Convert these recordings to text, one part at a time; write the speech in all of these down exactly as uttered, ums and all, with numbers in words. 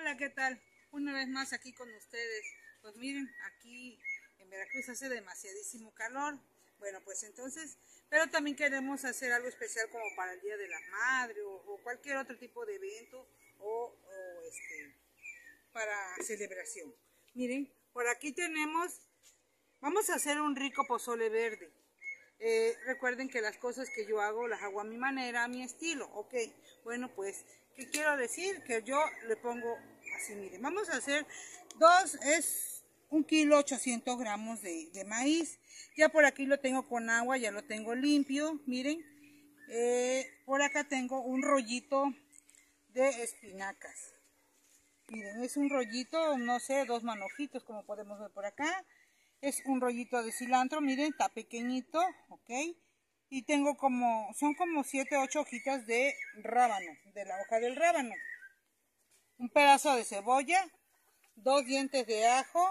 Hola, ¿qué tal? Una vez más aquí con ustedes. Pues miren, aquí en Veracruz hace demasiadísimo calor. Bueno, pues entonces, pero también queremos hacer algo especial como para el Día de la Madre o, o cualquier otro tipo de evento o, o este, para celebración. Miren, por aquí tenemos, vamos a hacer un rico pozole verde. Eh, recuerden que las cosas que yo hago las hago a mi manera, a mi estilo, ok. Bueno, pues, ¿qué quiero decir? Que yo le pongo así, miren, vamos a hacer dos, es un kilo ochocientos gramos de, de maíz. Ya por aquí lo tengo con agua, ya lo tengo limpio, miren. Eh, por acá tengo un rollito de espinacas. Miren, es un rollito, no sé, dos manojitos, como podemos ver por acá. Es un rollito de cilantro, miren, está pequeñito, ok. Y tengo como, son como siete, ocho hojitas de rábano, de la hoja del rábano. Un pedazo de cebolla, dos dientes de ajo.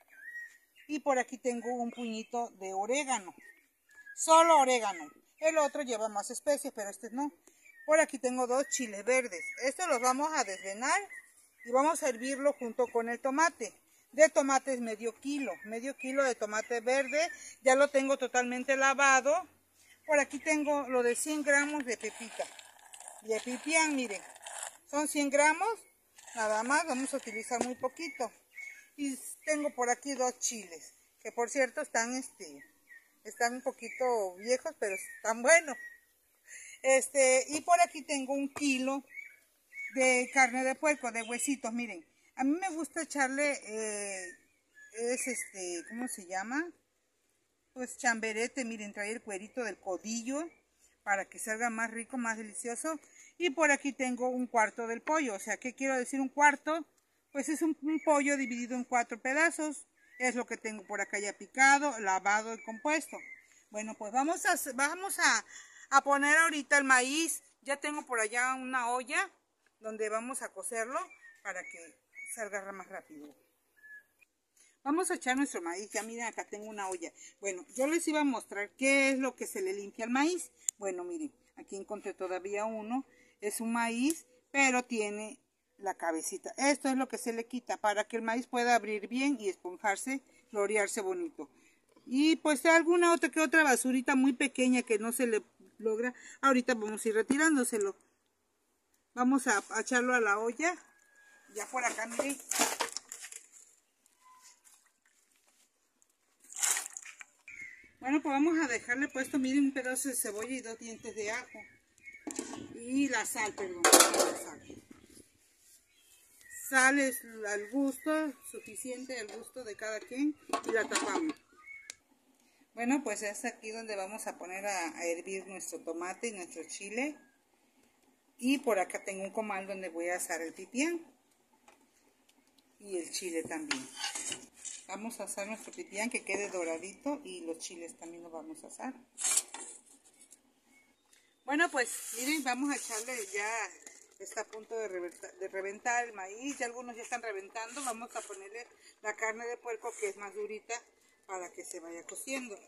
Y por aquí tengo un puñito de orégano. Solo orégano. El otro lleva más especies, pero este no. Por aquí tengo dos chiles verdes. Estos los vamos a desvenar y vamos a hervirlo junto con el tomate. De tomate es medio kilo, medio kilo de tomate verde. Ya lo tengo totalmente lavado. Por aquí tengo lo de cien gramos de pepita. De pipián, miren. Son cien gramos. Nada más, vamos a utilizar muy poquito. Y tengo por aquí dos chiles. Que por cierto están, este, están un poquito viejos, pero están buenos. Este, y por aquí tengo un kilo de carne de puerco, de huesitos, miren. A mí me gusta echarle, eh, es este, ¿cómo se llama? Pues chamberete, miren, trae el cuerito del codillo para que salga más rico, más delicioso. Y por aquí tengo un cuarto del pollo, o sea, ¿qué quiero decir un cuarto? Pues es un, un pollo dividido en cuatro pedazos. Es lo que tengo por acá ya picado, lavado y compuesto. Bueno, pues vamos a, vamos a, a poner ahorita el maíz. Ya tengo por allá una olla donde vamos a cocerlo para que salga más rápido. Vamos a echar nuestro maíz. Ya miren, acá tengo una olla. Bueno, yo les iba a mostrar qué es lo que se le limpia al maíz. Bueno, miren, aquí encontré todavía uno. Es un maíz, pero tiene la cabecita. Esto es lo que se le quita para que el maíz pueda abrir bien y esponjarse, florearse bonito. Y pues alguna otra que otra basurita muy pequeña que no se le logra. Ahorita vamos a ir retirándoselo. Vamos a, a echarlo a la olla. Ya por acá, miren. Bueno, pues vamos a dejarle puesto, miren, un pedazo de cebolla y dos dientes de ajo. Y la sal, perdón. La sal. Sal es al gusto, suficiente al gusto de cada quien. Y la tapamos. Bueno, pues es aquí donde vamos a poner a, a hervir nuestro tomate y nuestro chile. Y por acá tengo un comal donde voy a asar el pipián. Y el chile también. Vamos a asar nuestro pipián que quede doradito y los chiles también los vamos a asar. Bueno, pues miren, vamos a echarle ya, está a punto de reventar, de reventar el maíz, ya algunos ya están reventando. Vamos a ponerle la carne de puerco que es más durita para que se vaya cociendo.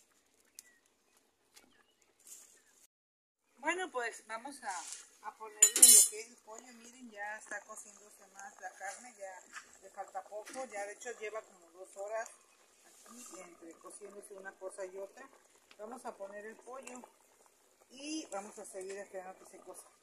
Bueno, pues vamos a, a ponerle lo que es el pollo. Miren, ya está cociéndose más la carne, ya le falta poco, ya de hecho lleva como dos horas aquí entre cociéndose una cosa y otra. Vamos a poner el pollo y vamos a seguir esperando que se cosa.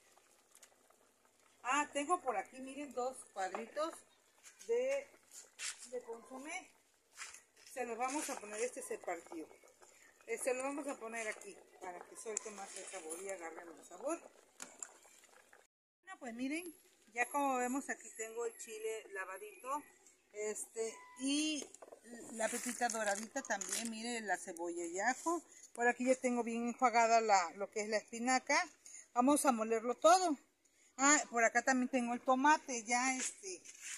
Ah, tengo por aquí, miren, dos cuadritos de, de consomé. Se los vamos a poner, este es el partido. Se lo vamos a poner aquí para que suelte más el sabor y agarre el sabor. Bueno, pues miren, ya como vemos aquí tengo el chile lavadito, este, y la pepita doradita también, miren, la cebolla y ajo. Por aquí ya tengo bien enjuagada la, lo que es la espinaca. Vamos a molerlo todo. Ah, por acá también tengo el tomate, ya este,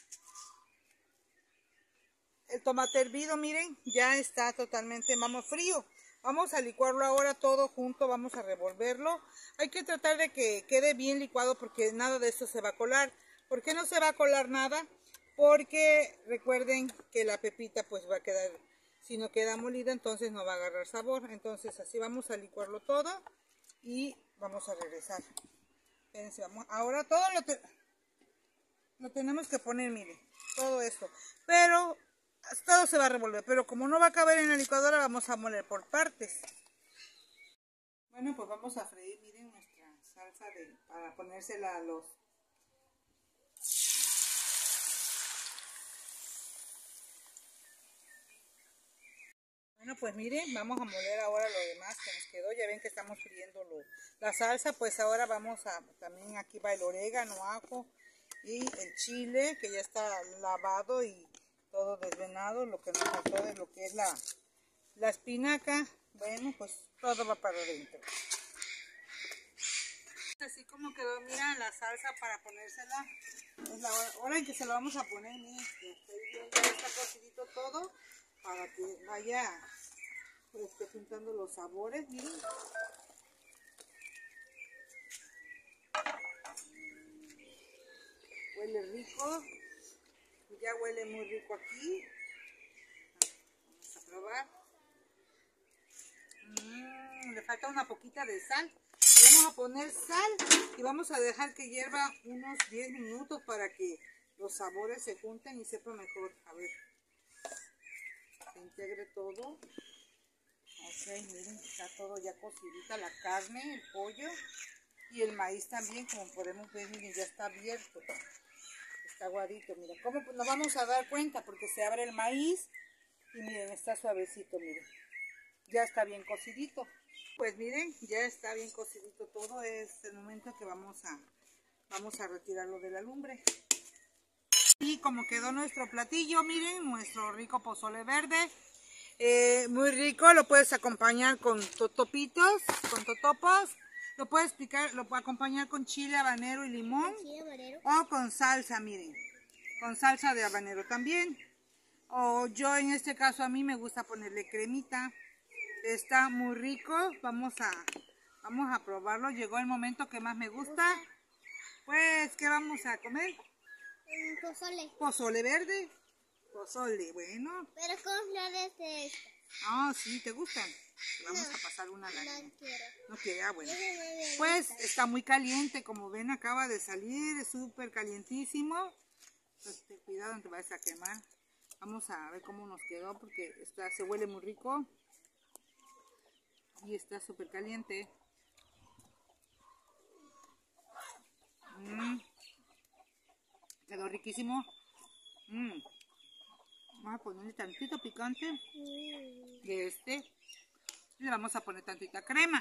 el tomate hervido, miren, ya está totalmente, vamos, frío. Vamos a licuarlo ahora todo junto, vamos a revolverlo. Hay que tratar de que quede bien licuado porque nada de esto se va a colar. ¿Por qué no se va a colar nada? Porque recuerden que la pepita pues va a quedar, si no queda molida, entonces no va a agarrar sabor. Entonces así vamos a licuarlo todo y vamos a regresar. Fíjense, vamos, ahora todo lo que... lo tenemos que poner, miren, todo esto. Pero todo se va a revolver, pero como no va a caber en la licuadora, vamos a moler por partes. Bueno, pues vamos a freír, miren, nuestra salsa de, para ponérsela a los... Bueno, pues miren, vamos a moler ahora lo demás que nos quedó. Ya ven que estamos friendo lo, la salsa, pues ahora vamos a, también aquí va el orégano, ajo y el chile, que ya está lavado y todo desvenado, lo que nos faltó de lo que es la, la espinaca. Bueno, pues todo va para adentro. Así como quedó, mira, la salsa para ponérsela. Es la hora, hora en que se lo vamos a poner, miren, que ya está cocidito todo, para que vaya pues, que juntando los sabores, miren. Huele rico, ya huele muy rico aquí. Vamos a probar. Mm, le falta una poquita de sal. Vamos a poner sal y vamos a dejar que hierva unos diez minutos para que los sabores se junten y sepa mejor. A ver, se integre todo. Ok, miren, está todo ya cocidita, la carne, el pollo y el maíz también, como podemos ver, miren, ya está abierto. Está aguadito, miren. ¿Cómo nos vamos a dar cuenta? Porque se abre el maíz y miren, está suavecito, miren. Ya está bien cocidito. Pues miren, ya está bien cocidito todo. Es el momento que vamos a, vamos a retirarlo de la lumbre. Y como quedó nuestro platillo, miren, nuestro rico pozole verde. Eh, muy rico, lo puedes acompañar con totopitos, con totopos. Lo puedes picar, lo puedes acompañar con chile habanero y limón. O con salsa, miren. Con salsa de habanero también. O yo en este caso a mí me gusta ponerle cremita. Está muy rico, vamos a, vamos a probarlo. Llegó el momento que más me gusta. Pues, ¿qué vamos a comer? Pozole. Pozole verde. Pozole, bueno. Pero con flores de estas. Ah, sí, ¿te gustan? Vamos No, a pasar una lágrima. No quiero. No quiere, ah, bueno. Ese no me Pues gusta. está muy caliente, como ven, acaba de salir, es súper calientísimo. Pues, ten cuidado, no te vayas a quemar. Vamos a ver cómo nos quedó, porque está, se huele muy rico. Y está súper caliente. Mm. Quedó riquísimo. Mm. Vamos a ponerle tantito picante Mm. de este. Y le vamos a poner tantita crema.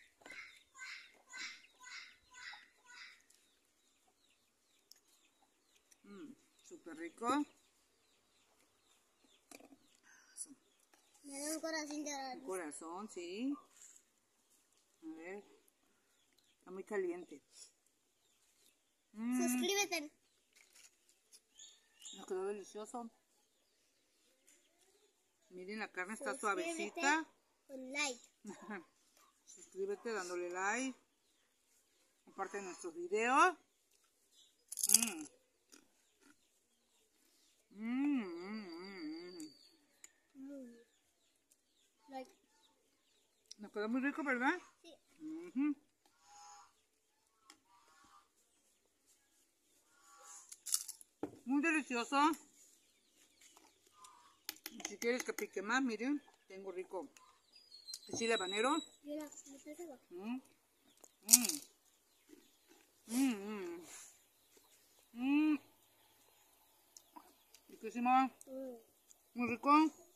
Mm. Súper rico. Me da un corazón de Un corazón, sí. A ver. Está muy caliente. Mm. Suscríbete. Nos quedó delicioso. Miren, la carne está Suscríbete suavecita. con like. Suscríbete dándole like. Comparte nuestros videos. Mm. Mm, mm, mm, Mm. Like. Nos quedó muy rico, ¿verdad? Sí. Uh-huh. Muy delicioso. Si quieres que pique más, miren, tengo rico chile habanero. Mira, me pesa abajo. Mm. Mm. Mm, mm. Mm. Riquísimo. Mm. Muy rico.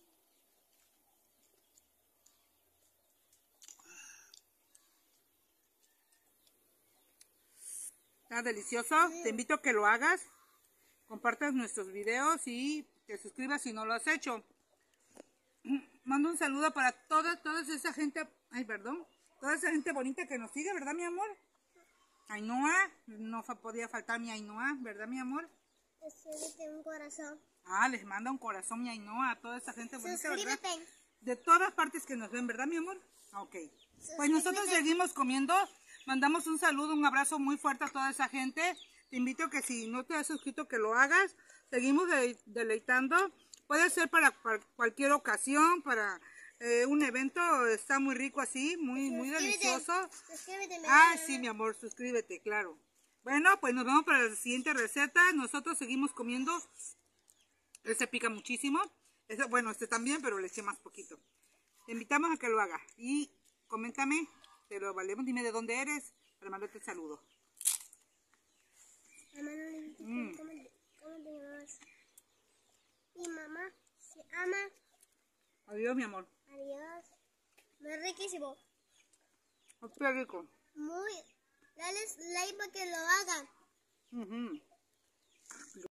Está delicioso. Te invito a que lo hagas. Compartas nuestros videos y te suscribas si no lo has hecho. Mando un saludo para toda, toda esa gente, ay, perdón, toda esa gente bonita que nos sigue, ¿verdad, mi amor? Ainhoa, no fa- podía faltar mi Ainhoa, ¿verdad, mi amor? Suscríbete un corazón. Ah, les manda un corazón mi Ainhoa a toda esa gente bonita, ¿verdad? Suscríbete. De todas partes que nos ven, ¿verdad, mi amor? Ok. Pues nosotros seguimos comiendo. Mandamos un saludo, un abrazo muy fuerte a toda esa gente. Te invito a que si no te has suscrito, que lo hagas. Seguimos de- deleitando. Puede ser para, para cualquier ocasión, para eh, un evento. Está muy rico así, muy, muy Suscríbete. delicioso. Suscríbete. me Ah, da- sí, mi amor, suscríbete, claro. Bueno, pues nos vemos para la siguiente receta. Nosotros seguimos comiendo. Este pica muchísimo. Este, bueno, este también, pero le eché más poquito. Te invitamos a que lo haga. Y coméntame, te lo valemos, dime de dónde eres para mandarte el saludo. Mamá, no le dijiste Mm. cómo, cómo te llamabas. Mi mamá se ama. Adiós, mi amor. Adiós. Muy riquísimo. Está rico. Muy. Dale like para que lo hagan. Ujú.